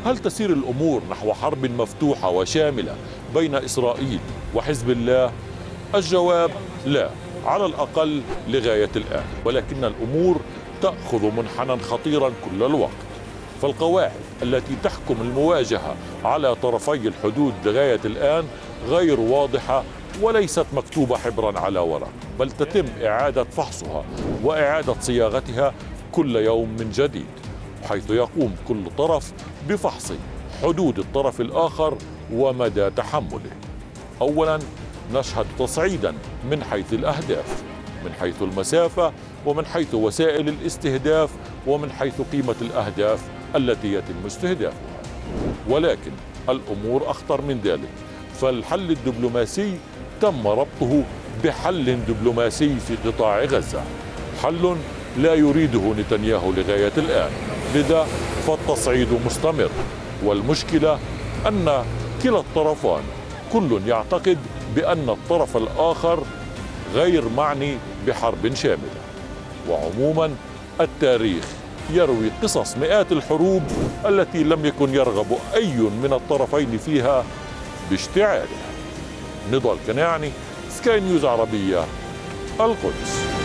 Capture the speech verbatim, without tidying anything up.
هل تسير الأمور نحو حرب مفتوحة وشاملة بين إسرائيل وحزب الله؟ الجواب لا، على الأقل لغاية الآن، ولكن الأمور تأخذ منحنى خطيرا كل الوقت. فالقواعد التي تحكم المواجهة على طرفي الحدود لغاية الآن غير واضحة وليست مكتوبة حبرا على ورق، بل تتم إعادة فحصها وإعادة صياغتها كل يوم من جديد، حيث يقوم كل طرف بفحص حدود الطرف الآخر ومدى تحمله. أولا نشهد تصعيدا من حيث الأهداف، من حيث المسافة ومن حيث وسائل الاستهداف ومن حيث قيمة الأهداف التي يتم استهدافها. ولكن الأمور أخطر من ذلك، فالحل الدبلوماسي تم ربطه بحل دبلوماسي في قطاع غزة، حل لا يريده نتنياهو لغاية الآن، لذا فالتصعيد مستمر. والمشكلة أن كلا الطرفان كل يعتقد بأن الطرف الآخر غير معني بحرب شاملة. وعموما التاريخ يروي قصص مئات الحروب التي لم يكن يرغب أي من الطرفين فيها باشتعالها. نضال كناعني، سكاي نيوز عربية، القدس.